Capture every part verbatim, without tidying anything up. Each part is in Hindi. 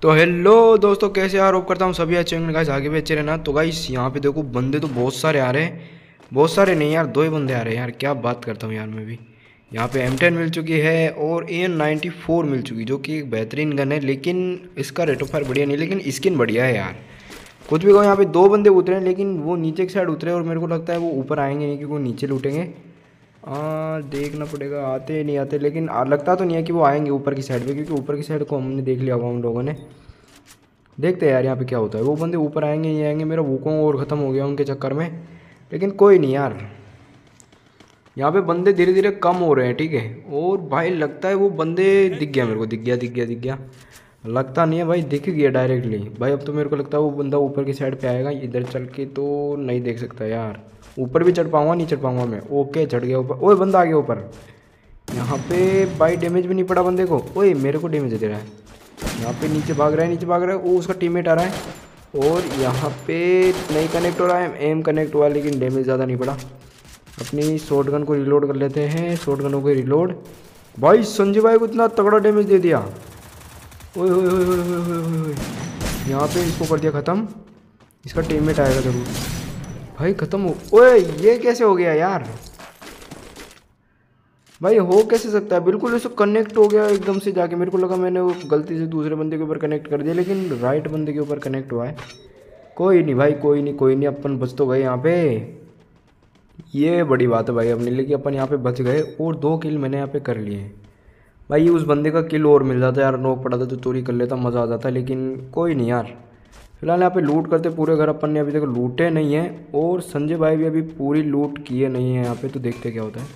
तो हेलो दोस्तों, कैसे यार होप करता हूँ सभी अच्छे होंगे गाइस, आगे भी अच्छे रहना। तो गाइस यहाँ पे देखो बंदे तो बहुत सारे आ रहे हैं। बहुत सारे नहीं यार, दो ही बंदे आ रहे हैं यार, क्या बात करता हूँ यार मैं भी। यहाँ पे एम टेन मिल चुकी है और ए एन नाइन्टी फोर मिल चुकी, जो कि एक बेहतरीन गन है, लेकिन इसका रेट ऑफ फायर बढ़िया नहीं, लेकिन स्किन बढ़िया है यार। कुछ भी कहो, यहाँ पे दो बंदे उतरे हैं, लेकिन वो नीचे की साइड उतरे और मेरे को लगता है वो ऊपर आएंगे नहीं, क्योंकि वो नीचे लूटेंगे। आ, देखना पड़ेगा आते नहीं आते, लेकिन आ, लगता तो नहीं है कि वो आएंगे ऊपर की साइड पे, क्योंकि ऊपर की साइड को हमने देख लिया होगा उन लोगों ने। देखते हैं यार यहाँ पे क्या होता है, वो बंदे ऊपर आएंगे नहीं आएंगे, मेरा वूकोंग और ख़त्म हो गया उनके चक्कर में। लेकिन कोई नहीं यार, यहाँ पे बंदे धीरे धीरे कम हो रहे हैं, ठीक है। और भाई लगता है वो बंदे दिख गया मेरे को, दिख गया दिख गया दिख गया लगता नहीं है भाई, दिख गया डायरेक्टली भाई। अब तो मेरे को लगता है वो बंदा ऊपर की साइड पे आएगा, इधर चल के तो नहीं देख सकता यार। ऊपर भी चढ़ पाऊंगा नहीं चढ़ पाऊंगा मैं। ओके चढ़ गया ऊपर, ओए बंदा आ गया ऊपर। यहाँ पे भाई डैमेज भी नहीं पड़ा बंदे को, ओए मेरे को डैमेज दे रहा है। यहाँ पे नीचे भाग रहा है, नीचे भाग रहा है, वो उसका टीममेट आ रहा है। और यहाँ पे नहीं कनेक्ट हो रहा है, एम कनेक्ट हुआ, लेकिन डैमेज ज़्यादा नहीं पड़ा। अपनी शॉटगन को रिलोड कर लेते हैं, शॉटगन हो गई रिलोड। भाई संजय भाई को इतना तगड़ा डैमेज दे दिया, ओए ओए ओए ओए ओए ओए ओए। यहाँ पे इसको कर दिया ख़त्म। इसका टीममेट आएगा ज़रूर भाई, ख़त्म हो। ओए ये कैसे हो गया यार भाई, हो कैसे सकता है। बिल्कुल इसको कनेक्ट हो गया एकदम से जाके, मेरे को लगा मैंने वो गलती से दूसरे बंदे के ऊपर कनेक्ट कर दिया, लेकिन राइट बंदे के ऊपर कनेक्ट हुआ है। कोई नहीं भाई, कोई नहीं कोई नहीं, अपन बच तो गए यहाँ पे। ये बड़ी बात है भाई अपने लिए कि अपन यहाँ पे बच गए, और दो किल मैंने यहाँ पे कर लिए हैं भाई। उस बंदे का किल और मिल जाता यार, नॉक पड़ा था तो चोरी कर लेता, मज़ा आ जाता, लेकिन कोई नहीं यार। फिलहाल यहाँ पे लूट करते पूरे घर, अपन ने अभी तक लूटे नहीं है, और संजय भाई भी अभी पूरी लूट किए नहीं है यहाँ पे, तो देखते क्या होता है।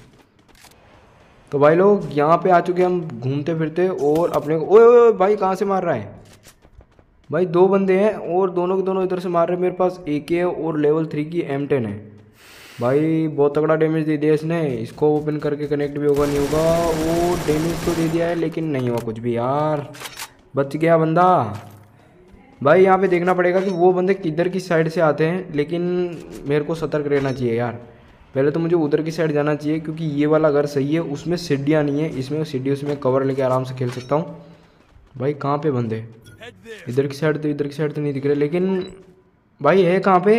तो भाई लोग यहाँ पे आ चुके हैं हम घूमते फिरते, और अपने को ओए ओए भाई कहाँ से मार रहा है भाई। दो बंदे हैं और दोनों के दोनों इधर से मार रहे हैं। मेरे पास ए के है और लेवल थ्री की एम टेन है भाई। बहुत तगड़ा डैमेज दे दिया इसने, इसको ओपन करके कनेक्ट भी होगा नहीं होगा। वो डैमेज तो दे दिया है, लेकिन नहीं हुआ कुछ भी यार, बच गया बंदा। भाई यहाँ पे देखना पड़ेगा कि वो बंदे किधर की साइड से आते हैं, लेकिन मेरे को सतर्क रहना चाहिए यार। पहले तो मुझे उधर की साइड जाना चाहिए, क्योंकि ये वाला घर सही है, उसमें सीढ़ियाँ नहीं है, इसमें सीढ़ियों से मैं कवर लेके आराम से खेल सकता हूँ। भाई कहाँ पे बंदे, इधर की साइड तो इधर की साइड तो नहीं दिख रहे, लेकिन भाई है कहाँ पे।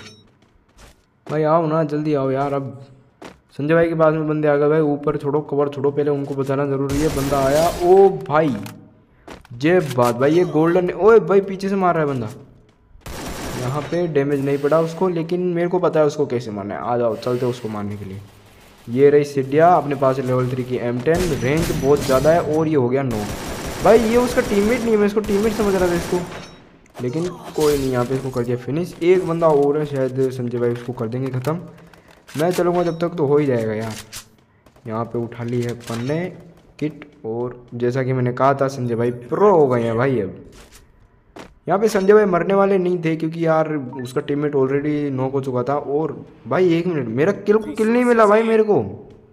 भाई आओ ना, जल्दी आओ यार। अब संजय भाई के पास में बंदे आ गए भाई, ऊपर छोड़ो कवर छोड़ो, पहले उनको बचाना ज़रूरी है। बंदा आया, ओ भाई जय बात भाई, ये गोल्डन, ओए भाई पीछे से मार रहा है बंदा। यहाँ पे डैमेज नहीं पड़ा उसको, लेकिन मेरे को पता है उसको कैसे मारना है। आ जाओ चलते उसको मारने के लिए। ये रही सिडिया, अपने पास लेवल थ्री की एम टेन, रेंज बहुत ज़्यादा है, और ये हो गया नो। भाई ये उसका टीममेट नहीं है, मैं इसको टीममेट समझ रहा था इसको, लेकिन कोई नहीं, यहाँ पे इसको कर दिया फिनिश। एक बंदा और है, शायद संजय भाई उसको कर देंगे ख़त्म। मैं चलूँगा जब तक तो हो ही जाएगा यार। यहाँ पे उठा ली है अपन ने किट, और जैसा कि मैंने कहा था संजय भाई प्रो हो गए हैं भाई। अब यहाँ पे संजय भाई मरने वाले नहीं थे, क्योंकि यार उसका टीममेट ऑलरेडी नॉक हो चुका था। और भाई एक मिनट, मेरा किल को किल नहीं मिला भाई मेरे को।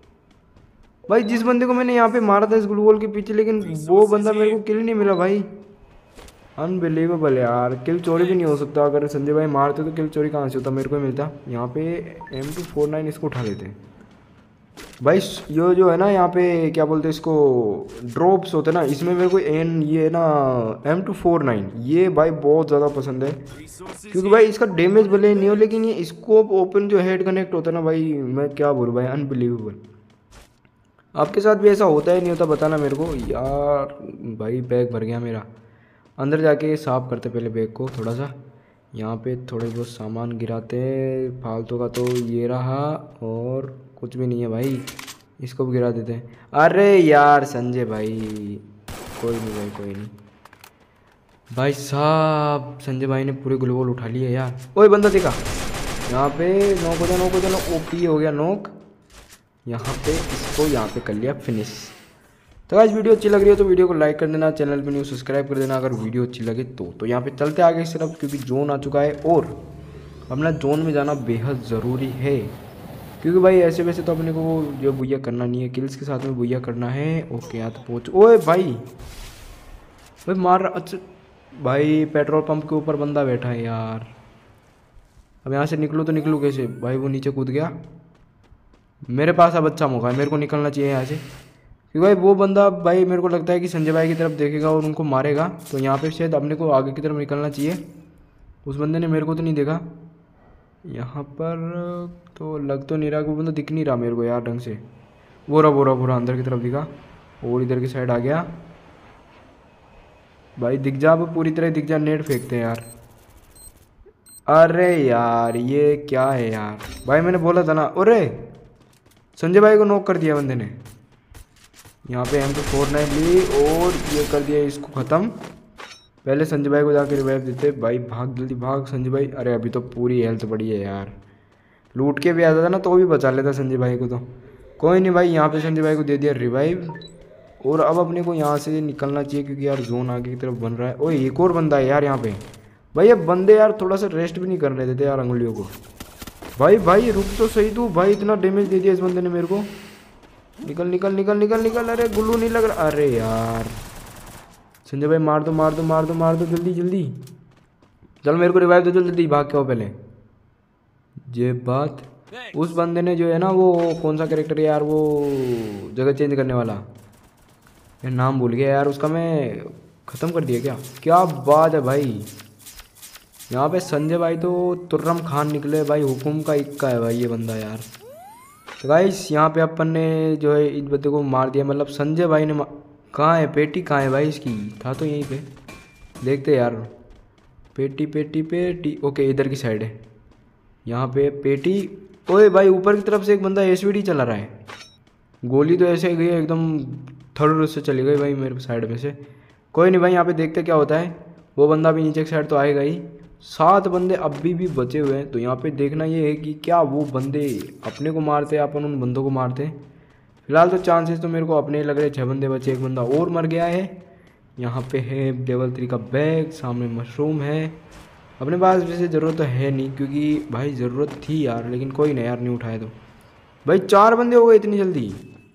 भाई जिस बंदे को मैंने यहाँ पे मारा था इस ग्लू वॉल के पीछे, लेकिन वो बंदा मेरे को किल नहीं मिला भाई। अनबिलीवेबल यार, किल चोरी भी नहीं हो सकता। अगर संजय भाई मारते तो किल चोरी कहाँ से होता, मेरे को ही मिलता। यहाँ पे एम टू फोर नाइन इसको उठा लेते हैं भाई। ये जो है ना यहाँ पे क्या बोलते हैं इसको, ड्रॉप्स होते हैं ना, इसमें मेरे को एन ये ना एम टू फोर नाइन ये भाई बहुत ज़्यादा पसंद है, क्योंकि भाई इसका डैमेज भले नहीं हो, लेकिन ये स्कोप ओपन जो हेड कनेक्ट होता है ना भाई, मैं क्या बोलूँ भाई, अनबिलीवेबल। आपके साथ भी ऐसा होता है नहीं होता, बताना मेरे को यार। भाई बैग भर गया मेरा, अंदर जाके साफ करते पहले बैग को थोड़ा सा। यहाँ पे थोड़े बहुत सामान गिराते फालतू का, तो ये रहा, और कुछ भी नहीं है भाई, इसको भी गिरा देते हैं। अरे यार संजय भाई, कोई नहीं भाई कोई नहीं भाई साहब, संजय भाई ने पूरे ग्लूवॉल उठा लिए यार। ओए बंदा देखा, यहाँ पे नॉक हो जाए, नॉक हो जाए, ओपी हो गया नॉक। यहाँ पे इसको यहाँ पे कर लिया फिनिश। तो आज वीडियो अच्छी लग रही है तो वीडियो को लाइक कर देना, चैनल पे न्यू सब्सक्राइब कर देना अगर वीडियो अच्छी लगे तो। तो यहाँ पे चलते आगे इस तरफ, क्योंकि जोन आ चुका है, और अपना जोन में जाना बेहद ज़रूरी है, क्योंकि भाई ऐसे वैसे तो अपने को जो बुइया करना नहीं है, किल्स के साथ में बुइया करना है। ओके यहाँ तो पहुँच, ओए भाई भाई मार रहा। अच्छा भाई पेट्रोल पंप के ऊपर बंदा बैठा है यार। अब यहाँ से निकलूँ तो निकलूँ कैसे भाई, वो नीचे कूद गया। मेरे पास अब अच्छा मौका है, मेरे को निकलना चाहिए यहाँ से। क्योंकि भाई वो बंदा भाई मेरे को लगता है कि संजय भाई की तरफ देखेगा और उनको मारेगा। तो यहाँ पे शायद अपने को आगे की तरफ निकलना चाहिए। उस बंदे ने मेरे को तो नहीं देखा यहाँ पर, तो लग तो नहीं रहा, वो बंदा दिख नहीं रहा मेरे को यार ढंग से। बोरा बोरा बोरा अंदर की तरफ दिखा और इधर की साइड आ गया। भाई दिख जा, अब पूरी तरह दिख जा, नेट फेंकते हैं यार। अरे यार ये क्या है यार, भाई मैंने बोला था ना। अरे संजय भाई को नॉक कर दिया बंदे ने। यहाँ पे एम टू फोर नाइन ली और ये कर दिया इसको ख़त्म। पहले संजय भाई को जाकर रिवाइव देते। भाई भाग जल्दी भाग संजय भाई। अरे अभी तो पूरी हेल्थ पड़ी है यार, लूट के भी आता था ना तो भी बचा लेता संजय भाई को। तो कोई नहीं भाई, यहाँ पे संजय भाई को दे दिया रिवाइव। और अब अपने को यहाँ से निकलना चाहिए क्योंकि यार जोन आगे की तरफ बन रहा है। ओए एक और बंदा है यार यहाँ पे। भाई ये बंदे यार थोड़ा सा रेस्ट भी नहीं करने देते यार अंगुलियों को। भाई भाई रुक तो सही तू, भाई इतना डैमेज दे दिया इस बंदे ने मेरे को। निकल निकल निकल निकल निकल। अरे गुल्लू नहीं लग रहा। अरे यार संजय भाई मार दो मार दो मार दो मार दो जल्दी जल्दी। चल मेरे को रिवाइव दो जल्दी, भाग के आओ पहले। ये बात उस बंदे ने जो है ना, वो कौन सा कैरेक्टर है यार, वो जगह चेंज करने वाला, यार नाम भूल गया यार उसका, मैं ख़त्म कर दिया क्या। क्या बात है भाई। यहाँ पे संजय भाई तो तुर्रम खान निकले भाई, हुकुम का इक्का है भाई ये बंदा यार। तो गाइस यहाँ पे अपन ने जो है इस बंदे को मार दिया, मतलब संजय भाई ने। कहाँ है पेटी, कहाँ है भाई इसकी, था तो यहीं पे, देखते यार। पेटी पेटी पेटी, ओके इधर की साइड है यहाँ पे पेटी। ओए भाई ऊपर की तरफ से एक बंदा एसवीडी चला रहा है। गोली तो ऐसे गई एकदम थर्ड से चली गई भाई मेरे साइड में से। कोई नहीं भाई यहाँ पे देखते क्या होता है। वो बंदा भी नीचे की साइड तो आएगा ही। सात बंदे अभी भी बचे हुए हैं। तो यहाँ पे देखना ये है कि क्या वो बंदे अपने को मारते हैं, अपन उन बंदों को मारते हैं। फिलहाल तो चांसेस तो मेरे को अपने ही लग रहे हैं। छः बंदे बचे, एक बंदा और मर गया है। यहाँ पे है लेवल थ्री का बैग, सामने मशरूम है। अपने पास वैसे ज़रूरत तो है नहीं क्योंकि भाई ज़रूरत थी यार, लेकिन कोई नहीं यार, नहीं उठाए तो। भाई चार बंदे हो गए इतनी जल्दी,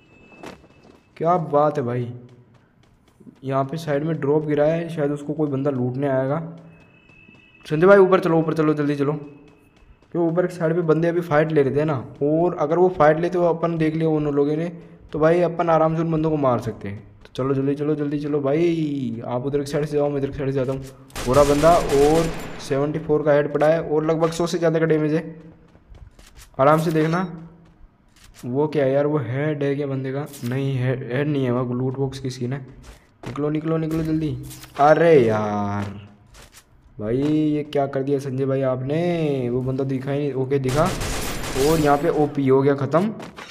क्या बात है भाई। यहाँ पे साइड में ड्रॉप गिरा है, शायद उसको कोई बंदा लूटने आएगा। संजय भाई ऊपर चलो ऊपर चलो जल्दी चलो, क्यों ऊपर की साइड पे बंदे अभी फाइट ले रहे थे ना। और अगर वो फाइट लेते हो अपन देख लिया उन लोगों ने, तो भाई अपन आराम से उन बंदों को मार सकते हैं। तो चलो जल्दी चलो जल्दी चलो भाई। आप उधर की साइड से जाओ, मैं इधर की साइड से जाता हूँ। पूरा बंदा और सेवेंटी फोर का हेड पड़ा है और लगभग सौ से ज़्यादा का डैमेज है। आराम से देखना। वो क्या है यार, वो हेड है क्या बंदे का? नहीं हेड हेड नहीं है, वो लूट बॉक्स की स्किन है। निकलो निकलो निकलो जल्दी। अरे यार भाई ये क्या कर दिया संजय भाई आपने। वो बंदा दिखा ही नहीं, ओके दिखा। और यहाँ पे ओपी हो गया ख़त्म।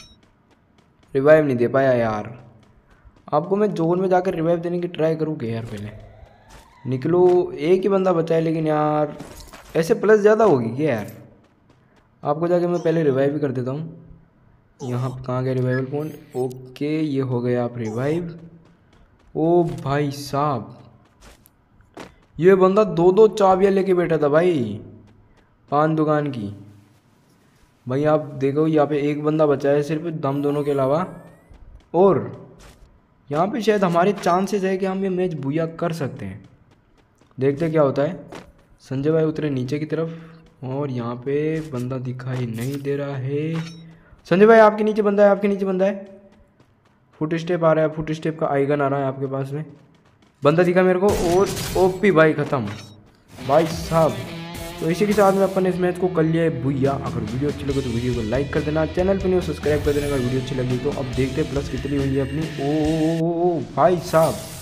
रिवाइव नहीं दे पाया यार। आपको मैं जोन में जाकर रिवाइव देने की ट्राई करूँगी यार। पहले निकलो, एक ही बंदा बचा है लेकिन यार ऐसे प्लस ज़्यादा होगी क्या यार। आपको जाके मैं पहले रिवाइव भी कर देता हूँ। यहाँ कहाँ गया रिवाइवल पॉइंट, ओके ये हो गया आप रिवाइव। ओ भाई साहब ये बंदा दो दो चाबियाँ लेके बैठा था भाई पान दुकान की। भाई आप देखो यहाँ पे एक बंदा बचा है सिर्फ, हम दोनों के अलावा। और यहाँ पे शायद हमारे चांसेस है कि हम ये मैच बुया कर सकते हैं। देखते क्या होता है। संजय भाई उतरे नीचे की तरफ और यहाँ पे बंदा दिखाई नहीं दे रहा है। संजय भाई आपके नीचे बंदा है, आपके नीचे बंदा है। फुट स्टेप आ रहा है, फुट स्टेप का आइकन आ रहा है आपके पास में। बंदा दिखा मेरे को और ओपी भाई ख़त्म भाई साहब। तो इसी के साथ में अपन इस मैच को कर लिया है भुइया। अगर वीडियो अच्छी लगे तो वीडियो को लाइक कर देना, चैनल पर नहीं हो सब्सक्राइब कर देना अगर वीडियो अच्छी लगी तो। अब देखते हैं प्लस कितनी हुई है अपनी। ओ, ओ, ओ, ओ भाई साहब